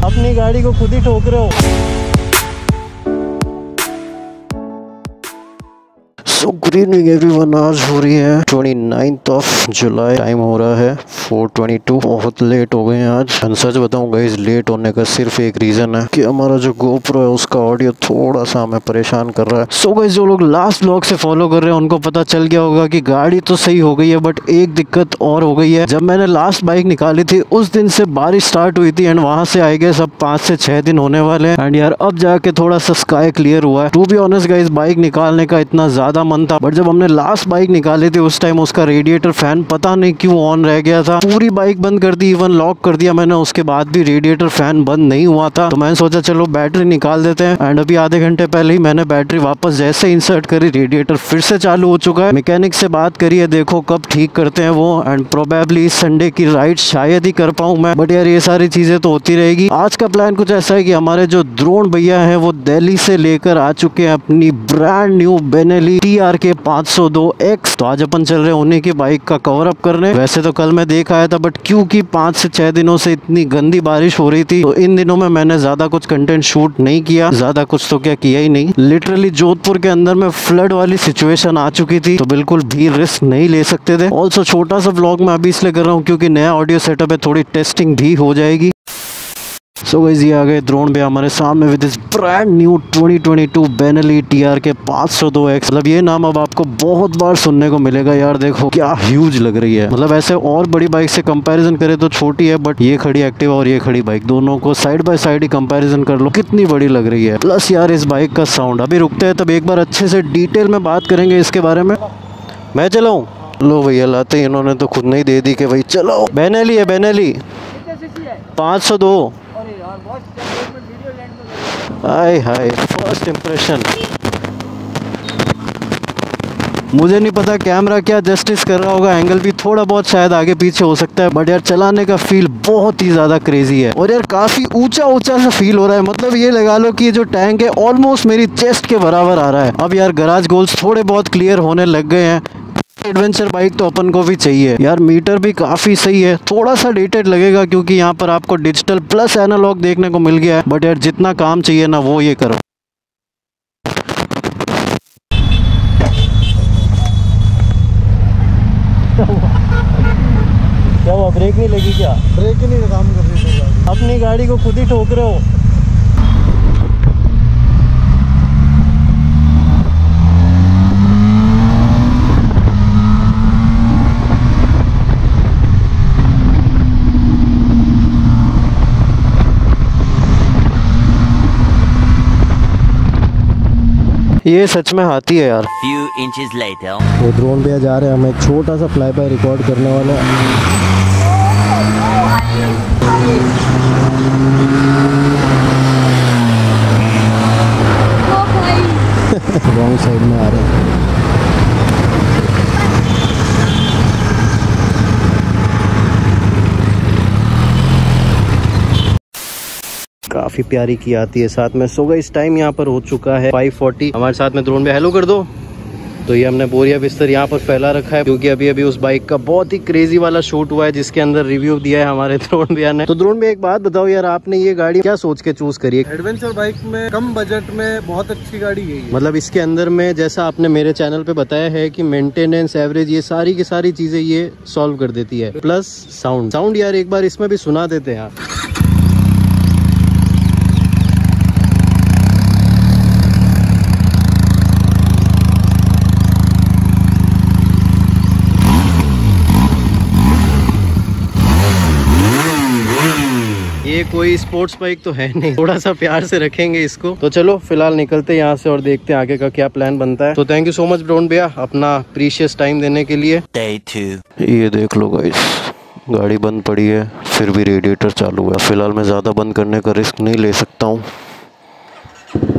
अपनी गाड़ी को खुद ही ठोक रहे हो। सो गुड इवनिंग एवरीवन, आज हो रही है 29 जुलाई, टाइम हो रहा है 4:22। बहुत लेट हो गए हैं आज। सच बताऊं गाइस, लेट होने का सिर्फ एक रीजन है कि हमारा जो GoPro है उसका ऑडियो थोड़ा सा हमें परेशान कर रहा है। सो गाइस, जो लोग लास्ट व्लॉग से फॉलो कर रहे हैं उनको पता चल गया होगा कि गाड़ी तो सही हो गई है, बट एक दिक्कत और हो गई है। जब मैंने लास्ट बाइक निकाली थी उस दिन से बारिश स्टार्ट हुई थी एंड वहां से आए गए सब 5 से 6 दिन होने वाले हैं। एंड यार अब जाके थोड़ा सा स्काई क्लियर हुआ है। To be honest guys, bike निकालने का इतना ज्यादा मन था, बट जब हमने लास्ट बाइक निकाली थी उस टाइम उसका रेडिएटर फैन पता नहीं क्यों ऑन रह गया था। पूरी बाइक बंद कर दी, इवन लॉक कर दिया मैंने, उसके बाद भी रेडिएटर फैन बंद नहीं हुआ था। तो मैंने सोचा चलो बैटरी निकाल देते हैं। एंड अभी आधे घंटे पहले ही मैंने बैटरी वापस जैसे इंसर्ट करी, रेडिएटर फिर से चालू हो चुका है। मैकेनिक से बात करी है, देखो कब ठीक करते हैं वो। एंड प्रोबेबली इस संडे की राइड शायद ही कर पाऊं मैं, बट यार ये सारी चीजें तो होती रहेगी। आज का प्लान कुछ ऐसा है कि हमारे जो द्रोण भैया है वो दिल्ली से लेकर आ चुके हैं अपनी brand new Benelli TRK 502X। तो आज अपन चल रहे हैं उन्हीं की बाइक का कवर अप करने। वैसे तो कल मैं देख आया था, बट क्योंकि 5 से 6 दिनों से इतनी गंदी बारिश हो रही थी तो इन दिनों में मैंने ज्यादा कुछ कंटेंट शूट नहीं किया। ज्यादा कुछ तो क्या किया ही नहीं। लिटरली जोधपुर के अंदर में फ्लड वाली सिचुएशन आ चुकी थी, तो बिल्कुल भी रिस्क नहीं ले सकते थे। ऑल्सो छोटा सा व्लॉग मैं अभी इसलिए कर रहा हूँ क्योंकि नया ऑडियो सेटअप है, थोड़ी टेस्टिंग भी हो जाएगी। सो गाइस, ये आ गए द्रोण भैया हमारे सामने with this brand new 2022 Benelli TRK 502X। मतलब ये नाम अब आपको बहुत बार सुनने को मिलेगा यार। देखो क्या ह्यूज लग रही है। मतलब ऐसे और बड़ी बाइक से कंपैरिजन करें तो छोटी है, बट ये खड़ी एक्टिवा और ये खड़ी बाइक, दोनों को साइड बाय साइड ही कंपैरिजन कर लो, कितनी बड़ी लग रही है। प्लस यार इस बाइक का साउंड, अभी रुकते हैं तब एक बार अच्छे से डिटेल में बात करेंगे इसके बारे में। मैं चलाऊं? लो भैया लाते ही इन्होंने तो खुद नहीं दे दी कि भाई चलो। बेनेली है, Benelli 502। Hi hi, first impression. मुझे नहीं पता कैमरा क्या जस्टिस कर रहा होगा, एंगल भी थोड़ा बहुत शायद आगे पीछे हो सकता है, बट यार चलाने का फील बहुत ही ज्यादा क्रेजी है। और यार काफी ऊंचा ऊंचा सा फील हो रहा है। मतलब ये लगा लो कि ये जो टैंक है ऑलमोस्ट मेरी चेस्ट के बराबर आ रहा है। अब यार गराज गोल्स थोड़े बहुत क्लियर होने लग गए हैं। एडवेंचर बाइक तो अपन को भी चाहिए यार। मीटर भी काफी सही है, थोड़ा सा डेटेड लगेगा क्योंकि यहाँ पर आपको डिजिटल प्लस एनालॉग देखने को मिल गया है, बट यार जितना काम चाहिए ना वो ये करो। क्या हुआ, ब्रेक नहीं लगी क्या? ब्रेक ही नहीं काम कर रही है। अपनी गाड़ी को खुद ही ठोक रहे हो। ये सच में हाथी है यार। Few inches later. वो ड्रोन भैया जा रहे हैं, हम एक छोटा सा फ्लाई बाय रिकॉर्ड करने वाले हैं। रॉन्ग साइड में आ रहे हैं। काफी प्यारी की आती है साथ में। सो गाइस, टाइम यहाँ पर हो चुका है 5:40। हमारे साथ में द्रोण भैया, हेलो कर दो। तो ये हमने बोरिया बिस्तर यहाँ पर फैला रखा है क्योंकि अभी अभी उस बाइक का बहुत ही क्रेजी वाला शूट हुआ है जिसके अंदर रिव्यू दिया है हमारे द्रोण भैया ने। तो द्रोण भैया एक बात बताओ यार, आपने ये गाड़ी क्या सोच के चूज करी है? एडवेंचर बाइक में कम बजट में बहुत अच्छी गाड़ी है ये। मतलब इसके अंदर में जैसा आपने मेरे चैनल पे बताया है कि मेंटेनेंस, एवरेज, ये सारी की सारी चीजें ये सॉल्व कर देती है। प्लस साउंड यार एक बार इसमें भी सुना देते हैं आप। ये कोई स्पोर्ट्स बाइक तो है नहीं, थोड़ा सा प्यार से रखेंगे इसको। तो चलो फिलहाल निकलते हैं यहाँ से और देखते हैं आगे का क्या प्लान बनता है। तो thank you so much Drona भैया अपना प्रीशियस टाइम देने के लिए। Day 2. ये देख लो गाइस, गाड़ी बंद पड़ी है फिर भी रेडिएटर चालू है। फिलहाल मैं ज़्यादा बंद करने का रिस्क नहीं ले सकता हूँ।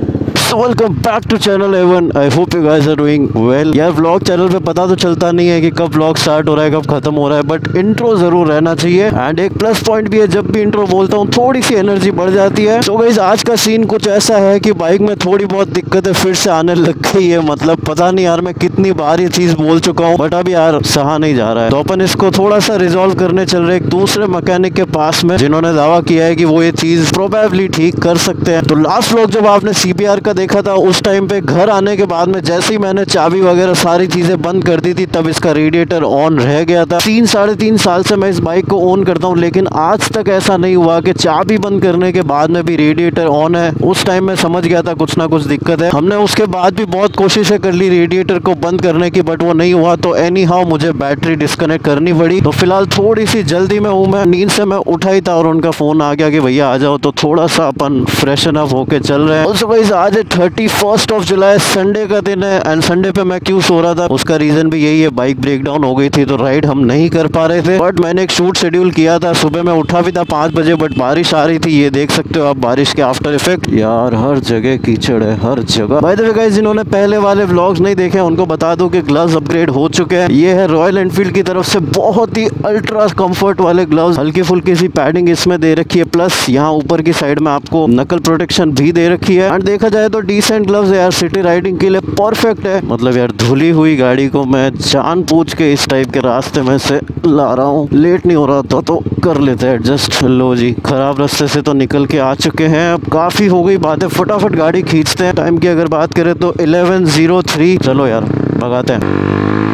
वेलकम बैक टू चैनल एवन। I hope you guys are doing well. यार व्लॉग चैनल पे पता तो चलता नहीं है कि कब व्लॉग स्टार्ट हो रहा है कब खत्म हो रहा है, बट इंट्रो जरूर रहना चाहिए। एंड एक प्लस पॉइंट भी है, जब भी इंट्रो बोलता हूँ थोड़ी सी एनर्जी बढ़ जाती है। तो गाइस आज का सीन कुछ ऐसा है कि बाइक में थोड़ी बहुत दिक्कतें फिर से आने लग गई है। मतलब पता नहीं यार मैं कितनी बार ये चीज बोल चुका हूँ, बट अब यार सहा नहीं जा रहा है। तो अपन इसको थोड़ा सा रिजॉल्व करने चल रहे एक दूसरे मैकेनिक के पास में, जिन्होंने दावा किया है कि वो ये चीज प्रोबेबली ठीक कर सकते हैं। तो लास्ट व्लॉग जब आपने CBR का देखा था, उस टाइम पे घर आने के बाद में जैसे ही मैंने चाबी वगैरह सारी चीजें बंद कर दी थी, तब इसका रेडिएटर ऑन रह गया था। 3-3.5 साल से मैं इस बाइक को ऑन करता हूँ, लेकिन आज तक ऐसा नहीं हुआ कि चाबी बंद करने के बाद में भी रेडिएटर ऑन है। उस टाइम मैं समझ गया था कुछ ना कुछ दिक्कत है। हमने उसके बाद भी बहुत कोशिशें कर ली रेडिएटर को बंद करने की, बट वो नहीं हुआ। तो एनी हाउ मुझे बैटरी डिस्कनेक्ट करनी पड़ी। तो फिलहाल थोड़ी सी जल्दी में हूँ, मैं नींद से मैं उठा ही था और उनका फोन आ गया कि भैया आ जाओ। तो थोड़ा सा अपन फ्रेशन अप होके चल रहे हैं। ऑल्सो गाइस आज 31 जुलाई संडे का दिन है। एंड संडे पे मैं क्यों सो रहा था उसका रीजन भी यही है, बाइक ब्रेक डाउन हो गई थी तो राइड हम नहीं कर पा रहे थे। बट मैंने एक शूट शेड्यूल किया था, सुबह मैं उठा भी था 5 बजे, बट बारिश आ रही थी। ये देख सकते हो आप बारिश के आफ्टर इफेक्ट। यार हर जगह कीचड़ है, हर जगह। बाय द वे गाइस जिन्होंने पहले वाले व्लॉग्स नहीं देखे उनको बता दूं कि ग्लव्स अपग्रेड हो चुके हैं। ये है रॉयल एनफील्ड की तरफ से बहुत ही अल्ट्रा कंफर्ट वाले ग्लव्स। हल्की फुल्की सी पैडिंग इसमें दे रखी है, प्लस यहाँ ऊपर की साइड में आपको नकल प्रोटेक्शन भी दे रखी है। एंड देखा जाए तो डिसेंट ग्लव्स है यार, सिटी राइडिंग के लिए परफेक्ट है। मतलब यार धुली हुई गाड़ी को मैं जानबूझ के इस टाइप के रास्ते में से ला रहा हूँ। लेट नहीं हो रहा था तो कर लेते हैं एडजस्ट। लो जी, खराब रास्ते से तो निकल के आ चुके हैं। अब काफी हो गई बातें, फटाफट गाड़ी खींचते हैं। टाइम की अगर बात करें तो 11:03। चलो यार भगाते हैं।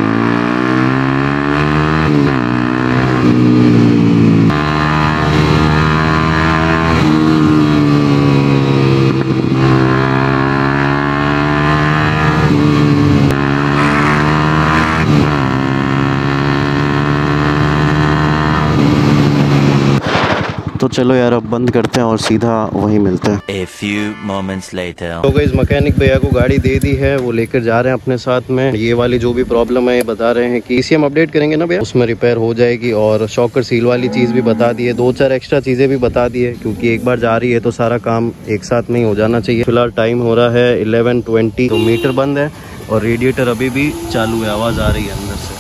तो चलो यार अब बंद करते हैं और सीधा वहीं मिलते हैं। A few moments later. तो गाइस मैकेनिक भैया को गाड़ी दे दी है, वो लेकर जा रहे हैं अपने साथ में। ये वाली जो भी प्रॉब्लम है ये बता रहे हैं कि ECM अपडेट करेंगे ना भैया, उसमें रिपेयर हो जाएगी। और शॉकर सील वाली चीज भी बता दी है, 2-4 एक्स्ट्रा चीजें भी बता दी है, क्योंकि एक बार जा रही है तो सारा काम एक साथ में ही हो जाना चाहिए। फिलहाल टाइम हो रहा है 11:20। तो मीटर बंद है और रेडिएटर अभी भी चालू है, आवाज आ रही है अंदर से।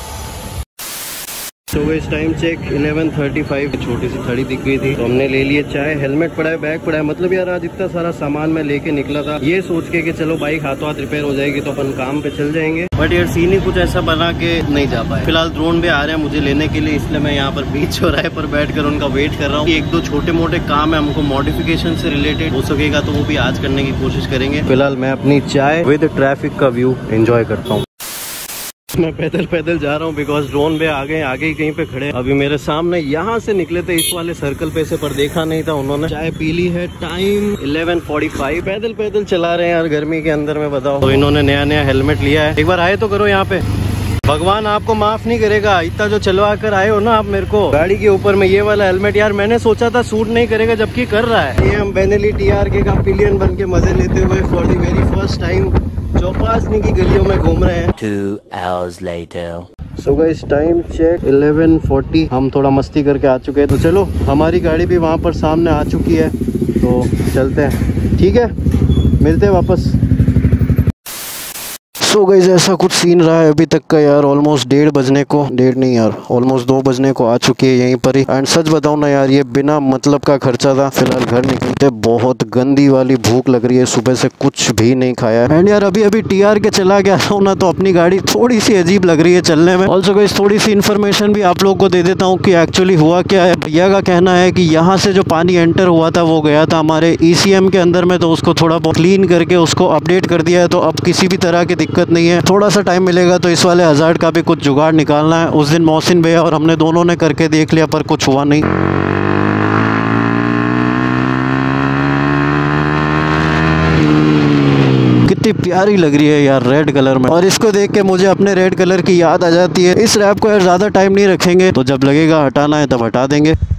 तो इस टाइम चेक 11:35। छोटी सी थड़ी दिख गई थी तो हमने ले लिए चाय। हेलमेट पड़ा है, बैग पड़ा है। मतलब यार आज इतना सारा सामान मैं लेके निकला था ये सोच के कि चलो बाइक हाथों हाथ रिपेयर हो जाएगी तो अपन काम पे चल जाएंगे, बट यार सीन ही कुछ ऐसा बना के नहीं जा पाए। फिलहाल ड्रोन भी आ रहे हैं मुझे लेने के लिए, इसलिए मैं यहाँ पर बीच चौराहे पर बैठकर उनका वेट कर रहा हूँ। 1-2 छोटे मोटे काम है हमको मॉडिफिकेशन से रिलेटेड, हो सकेगा तो वो भी आज करने की कोशिश करेंगे। फिलहाल मैं अपनी चाय विद ट्रैफिक का व्यू एंजॉय करता हूँ। मैं पैदल जा रहा हूँ बिकॉज ड्रोन पे आगे ही कहीं पे खड़े। अभी मेरे सामने यहाँ से निकले थे इस वाले सर्कल पे से, पर देखा नहीं था उन्होंने। चाय पी ली है, टाइम 11:45। पैदल चला रहे हैं यार गर्मी के अंदर में, बताओ। तो इन्होंने नया हेलमेट लिया है, एक बार आए तो करो यहाँ पे। भगवान आपको माफ नहीं करेगा, इतना जो चलवा कर आए हो ना आप मेरे को गाड़ी के ऊपर में ये वाला हेलमेट। यार मैंने सोचा था सूट नहीं करेगा, जबकि कर रहा है। ये हम बेनेली TRK का पिलियन बन के मजे लेते हुए for the very first time Chopasni की गलियों में घूम रहे हैं। 2 hours later. So guys time check 11:40। हम थोड़ा मस्ती करके आ चुके हैं, तो चलो हमारी गाड़ी भी वहाँ पर सामने आ चुकी है, तो चलते हैं। ठीक है, मिलते हैं वापस। सो गाइस ऐसा कुछ सीन रहा है अभी तक का यार। ऑलमोस्ट 1:30 बजने को, 1:30 नहीं यार, ऑलमोस्ट 2 बजने को आ चुकी है यहीं पर ही। एंड सच बताऊं ना यार, ये बिना मतलब का खर्चा था। फिलहाल घर निकलते बहुत गंदी वाली भूख लग रही है, सुबह से कुछ भी नहीं खाया। एंड यार अभी TRK चला गया हूँ ना, तो अपनी गाड़ी थोड़ी सी अजीब लग रही है चलने में। ऑल्सो गाइस थोड़ी सी इन्फॉर्मेशन भी आप लोग को दे देता हूँ कि एक्चुअली हुआ क्या है। भैया का कहना है कि यहाँ से जो पानी एंटर हुआ था वो गया था हमारे ECM के अंदर में, तो उसको थोड़ा बहुत क्लीन करके उसको अपडेट कर दिया है। तो अब किसी भी तरह की दिक्कत नहीं है। थोड़ा सा टाइम मिलेगा तो इस वाले हज़ार्ड का भी कुछ जुगाड़ निकालना है। उस दिन मोहसिन भैया और हमने दोनों ने करके देख लिया, पर कुछ हुआ नहीं। कितनी प्यारी लग रही है यार रेड कलर में, और इसको देख के मुझे अपने रेड कलर की याद आ जाती है। इस रैप को यार ज़्यादा टाइम नहीं रखेंगे, तो जब लगेगा हटाना है तब हटा देंगे।